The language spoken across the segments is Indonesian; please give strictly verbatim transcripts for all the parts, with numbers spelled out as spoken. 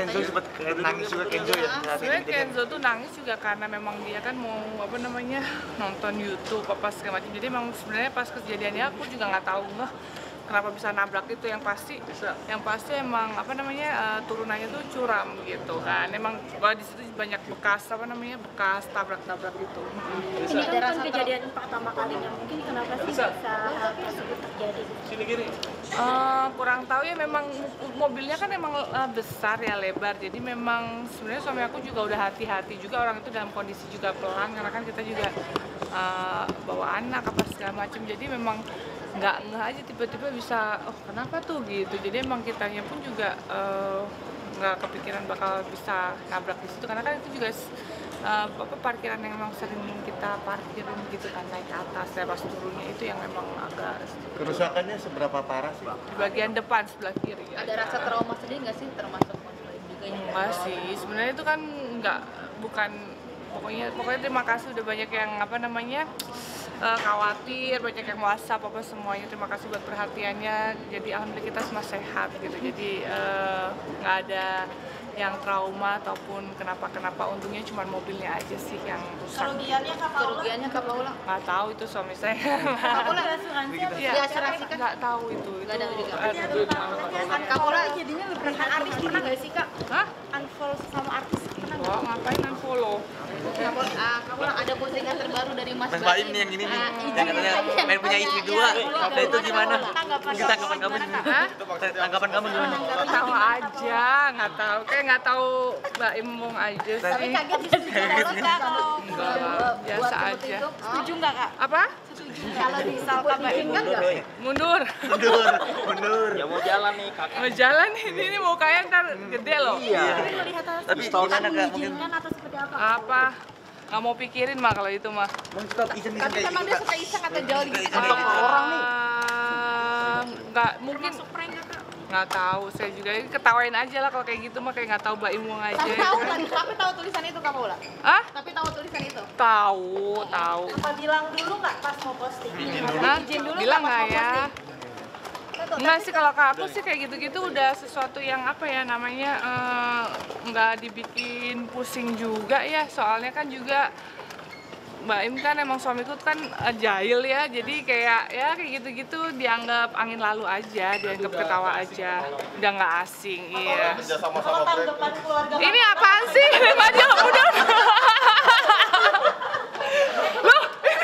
Kenzo sempat nangis juga Kenzo ya. Sebenarnya Kenzo tuh nangis juga karena memang dia kan mau apa namanya nonton YouTube apa segala macam. Jadi memang sebenarnya pas kejadiannya aku juga nggak tahu nggak kenapa bisa nabrak itu. Yang pasti yang pasti emang apa namanya uh, turunannya tuh curam gitu kan. Emang di situ banyak bekas apa namanya bekas tabrak-tabrak gitu. Ini kan kan kejadian pertama kalinya, mungkin kenapa sih bisa hal tersebut terjadi? Uh, kurang tahu ya, memang mobilnya kan emang uh, besar ya, lebar. Jadi memang sebenarnya suami aku juga udah hati-hati juga, orang itu dalam kondisi juga pelan karena kan kita juga uh, bawa anak apa segala macam. Jadi memang nggak nggak aja tiba-tiba bisa oh kenapa tuh gitu. Jadi emang kitanya pun juga uh, nggak kepikiran bakal bisa nabrak di situ karena kan itu juga uh, apa parkiran yang memang sering kita parkirin gitu kan, naik ke atas ya, pas turunnya itu yang memang agak kerusakannya seberapa parah sih? di bagian depan sebelah kiri ya. Ada rasa trauma sendiri nggak sih, termasuk konflik juga yang Enggak sih, sebenarnya itu kan nggak bukan pokoknya pokoknya terima kasih udah banyak yang apa namanya uh, khawatir, banyak yang WhatsApp apa semuanya, terima kasih buat perhatiannya. Jadi alhamdulillah kita semua sehat gitu, jadi nggak uh, ada yang trauma ataupun kenapa-kenapa. Untungnya cuma mobilnya aja sih yang rusak. kerugiannya Kak Paula? Kerugiannya Kak Paula? Nggak tahu, itu suami saya. Kak Paula asuransi atau ya, diasuransikan? nggak tahu itu. Nggak tahu juga. Itu, Kak Paula jadinya dengan artis pernah nggak sih Kak? Hah? Unfollow sama artis pernah nggak? Oh, ngapain unfollow? Kak Paula, ah, Kak Paula ada postingan terbaru dari Mas Mas Baim nih yang ini nih, Ah, yang katanya pengen punya istri dua. Nah itu gimana? Tanggapan Kita tanggapan kamu gimana? Hah? Tanggapan kamu gimana? Tahu aja, nggak tahu, kayak nggak tahu Mbak Imung aja sih. Tapi kaget di situ Kak kalau Enggak, biasa aja. setuju nggak Kak? Apa? Setuju kalau misalkan Mbak Im kan nggak? Mundur. Mundur, mundur. Ya mau jalan nih kakak. Mau jalan ini, ini mau kaya ntar gede loh. Iya. Tapi melihat Tapi gimana Kak? Mungkin kan atau seperti apa? Apa? Nggak mau pikirin mah kalau itu mah. stop iseng-iseng Tapi kayak memang gitu dia Kak. suka iseng atau jauh gitu. Iseng sama orang nih. Ah, nggak mungkin. Nggak tahu, saya juga ketawain aja lah kalau kayak gitu mah, kayak nggak tahu Mbak Imung aja. Tapi tahu kan? Tapi tahu tulisan itu Kak Paula? Ah? Tapi tahu tulisan itu? Tahu, tahu. Apa bilang dulu nggak pas mau posting? Hah? Izin dulu Bilang nggak pas nggak mau ya? posting? Enggak sih, kalau ke aku sih kayak gitu-gitu udah sesuatu yang apa ya namanya eh, nggak dibikin pusing juga ya, soalnya kan juga Mbak Im kan emang suamiku kan eh, jahil ya, jadi kayak ya kayak gitu-gitu dianggap angin lalu aja, dianggap ketawa aja, udah nggak asing. Iya. Kalau tanggapan keluarga Ini apaan sih? Lima jam udah. Loh,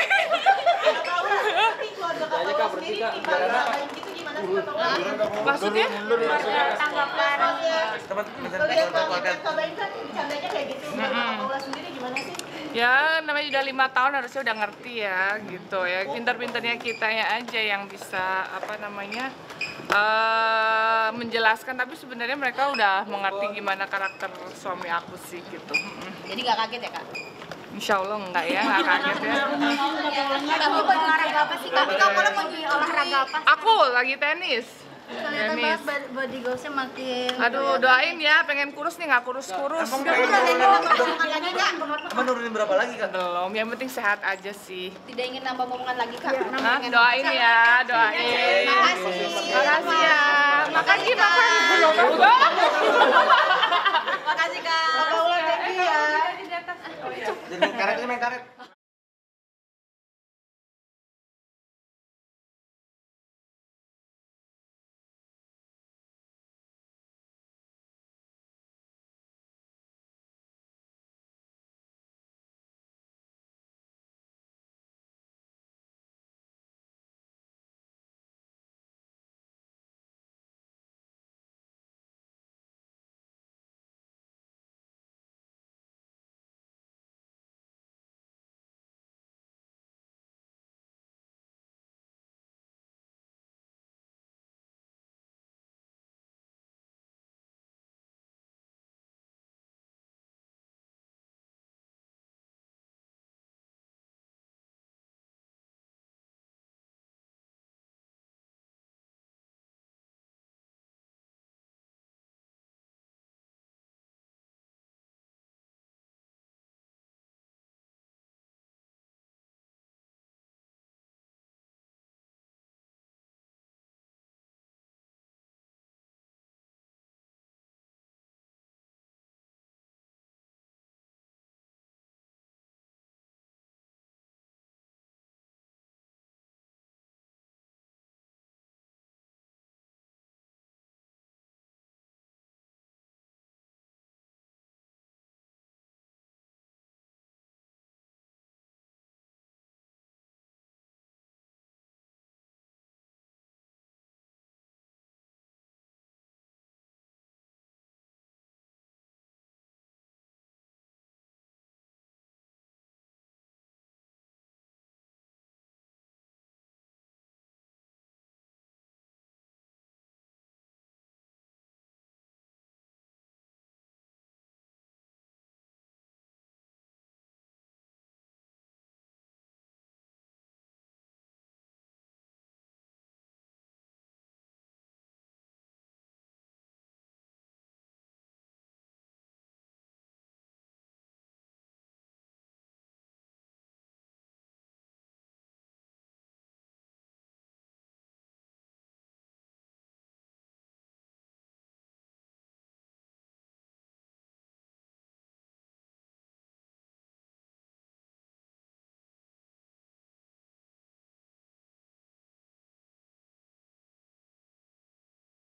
tapi keluarga Kak Paula sendiri timbang ngapain gitu gimana sih Kak Paula? maksudnya? Tanggapan Teman Kalian Kak Baim kan bercandanya kayak gitu. Keluarga Kak Paula sendiri gimana sih? Ya namanya udah lima tahun harusnya udah ngerti ya gitu ya, pintar-pintarnya kitanya aja yang bisa apa namanya uh, menjelaskan, tapi sebenarnya mereka udah mengerti gimana karakter suami aku sih gitu. Jadi nggak kaget ya Kak? Insya Allah enggak ya, nggak kaget ya. Tapi mau olahraga apa sih? Tapi Kak Paula mau olahraga apa? Aku lagi tenis. Kelihatan Tenis. banget body goalsnya makin. Aduh, doain ya, pengen kurus nih, nggak kurus-kurus. Emang nurunin berapa lagi Kak? Belum, yang penting sehat aja sih. Tidak ingin nambah momongan lagi Kak? Hah? Doain ya, doain. Makasih. Makasih ya. Makasih, makan. Makasih Kak. Paula, thank you ya. Jadi karet ini main karet.